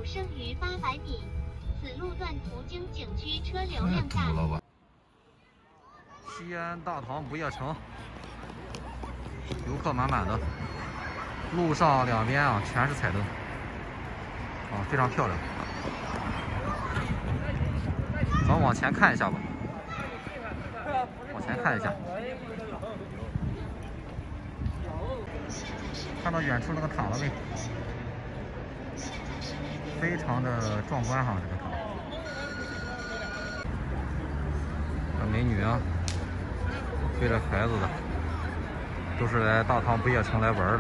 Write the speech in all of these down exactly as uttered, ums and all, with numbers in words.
剩余八百米，此路段途经景区，车流量大。 了西安大唐不夜城，游客满满的，路上两边啊全是彩灯，啊非常漂亮。咱往前看一下吧，往前看一下，看到远处那个塔了没？非常的壮观哈，这个塔。这美女啊，背着孩子的，都是来大唐不夜城来玩的。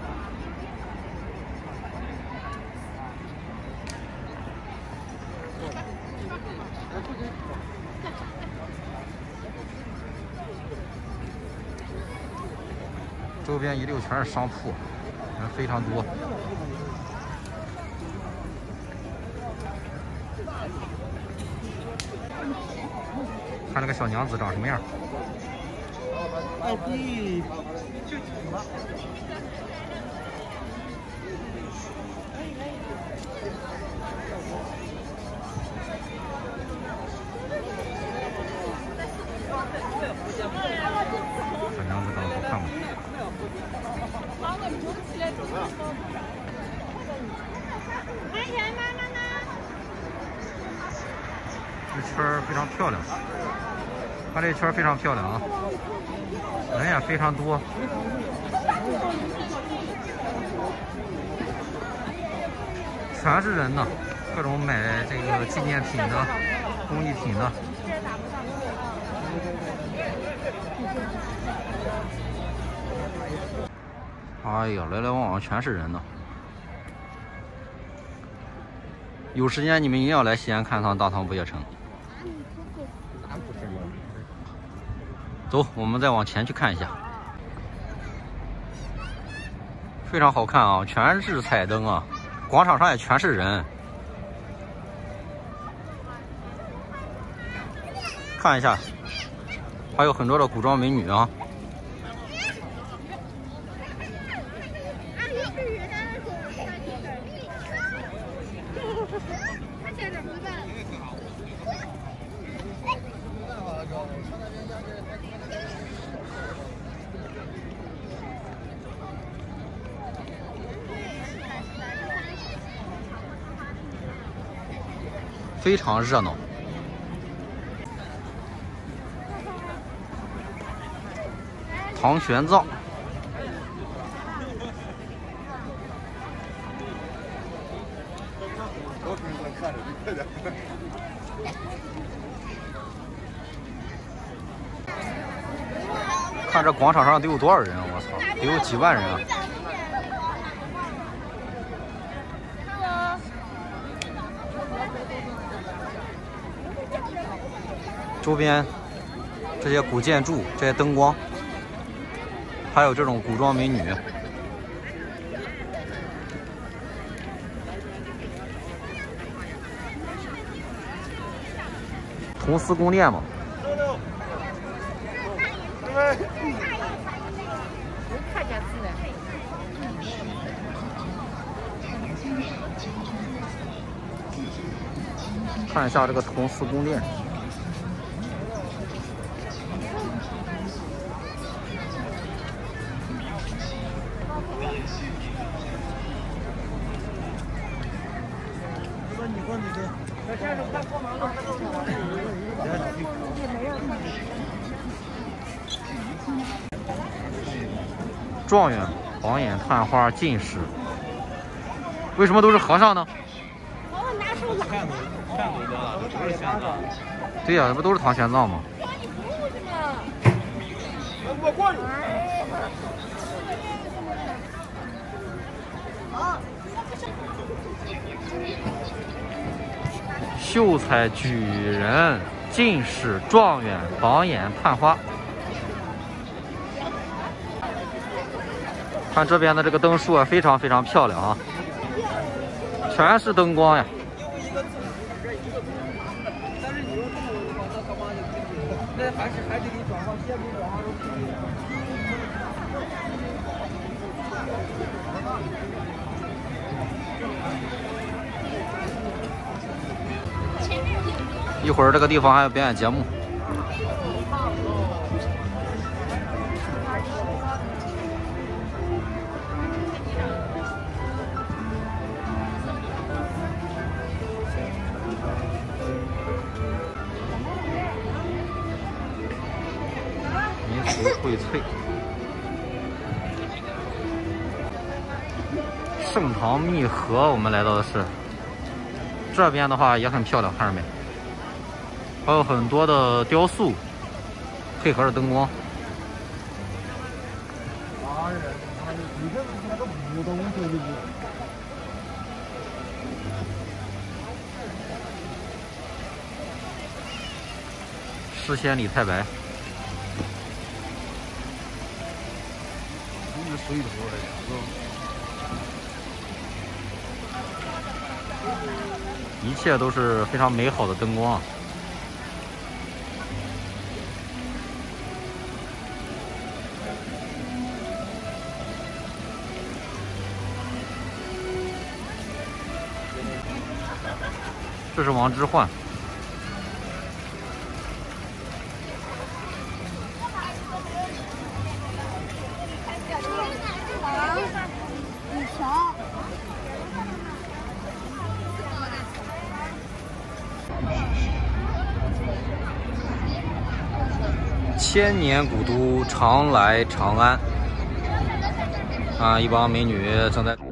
周边一溜全是商铺，人非常多。看那个小娘子长什么样？ 二弟， 小娘子长得好看吗？这圈儿非常漂亮，它这圈儿非常漂亮啊，人也非常多。全是人呢，各种买这个纪念品的、工艺品的。哎呀，来来往往全是人呢。有时间你们一定要来西安看趟大唐不夜城。走，我们再往前去看一下，非常好看啊，全是彩灯啊，广场上也全是人。看一下，还有很多的古装美女啊。非常热闹。唐玄奘，看这广场上得有多少人啊！我操，得有几万人啊！周边这些古建筑、这些灯光，还有这种古装美女，铜丝宫殿嘛。看一下这个铜丝宫殿。状元、榜眼、探花、进士，为什么都是和尚呢？对呀、啊，这不都是唐玄奘吗？秀才、举人、进士、状元、榜眼、探花。看这边的这个灯树啊，非常非常漂亮啊，全是灯光呀。还是还得给转化，先给转化成一会儿这个地方还有表演节目。民俗荟萃，盛唐密河，我们来到的是这边的话也很漂亮，看着没？还有很多的雕塑，配合着灯光。诗仙李太白。水头一切都是非常美好的灯光。这是王之涣。千年古都，常来长安。啊，一帮美女正在。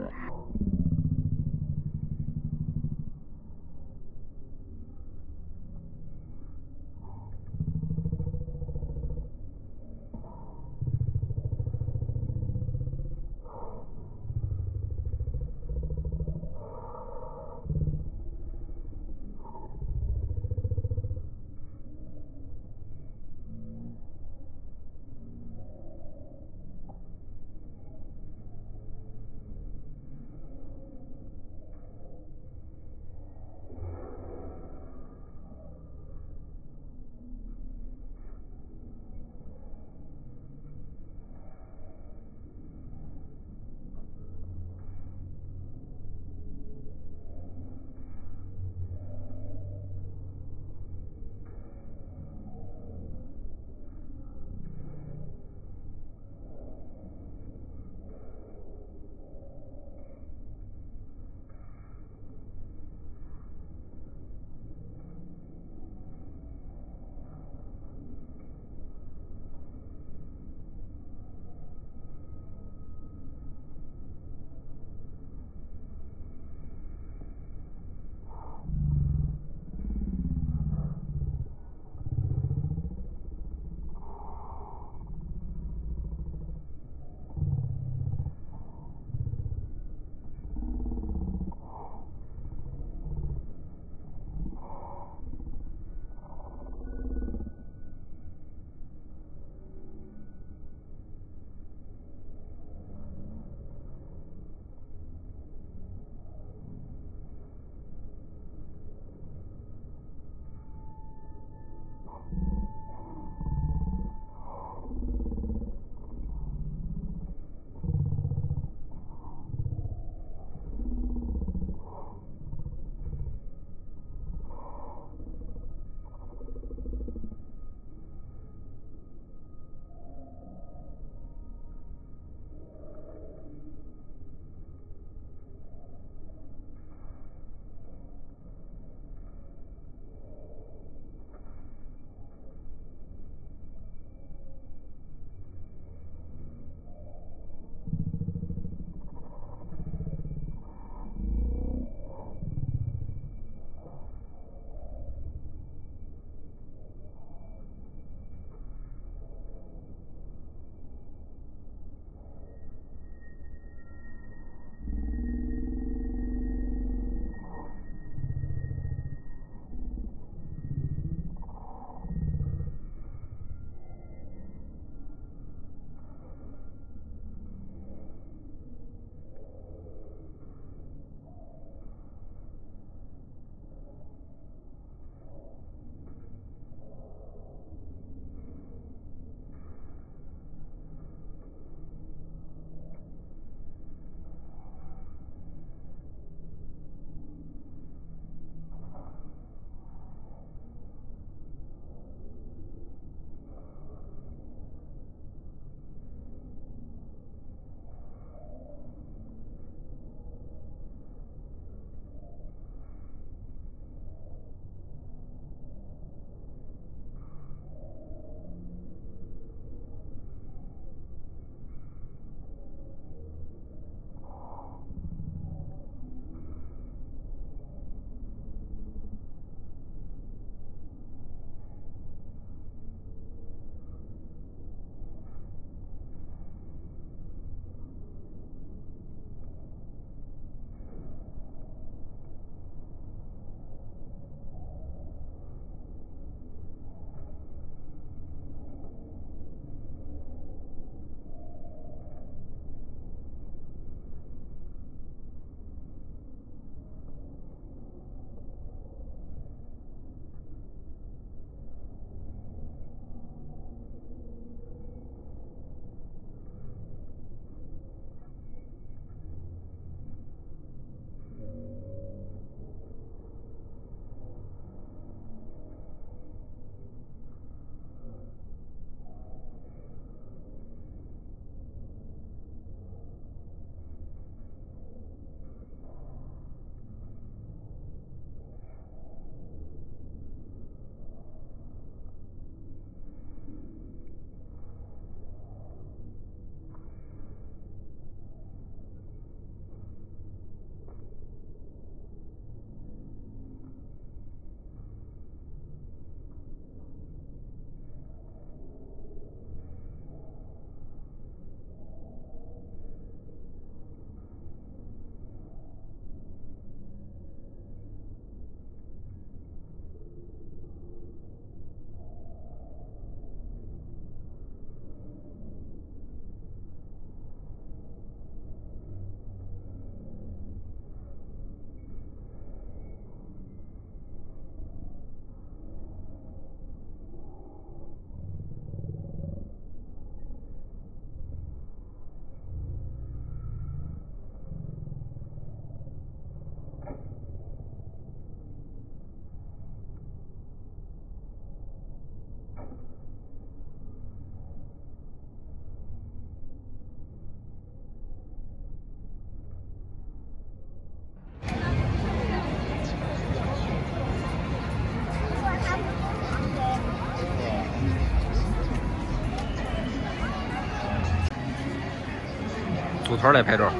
组团来拍照。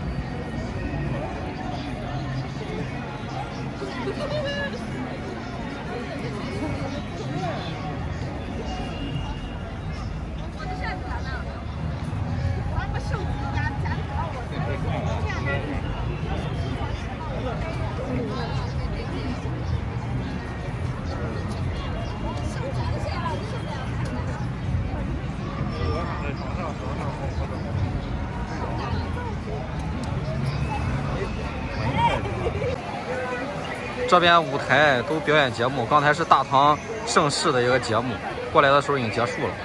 这边舞台都表演节目，刚才是大唐盛世的一个节目，过来的时候已经结束了。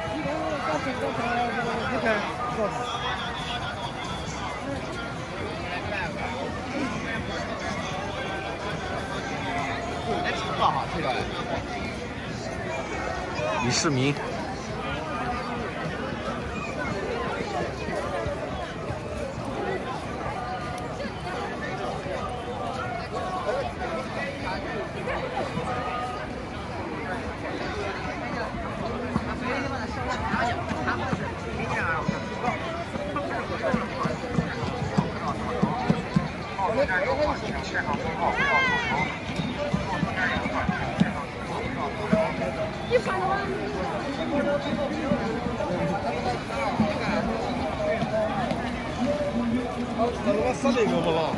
李世民。三百个不了。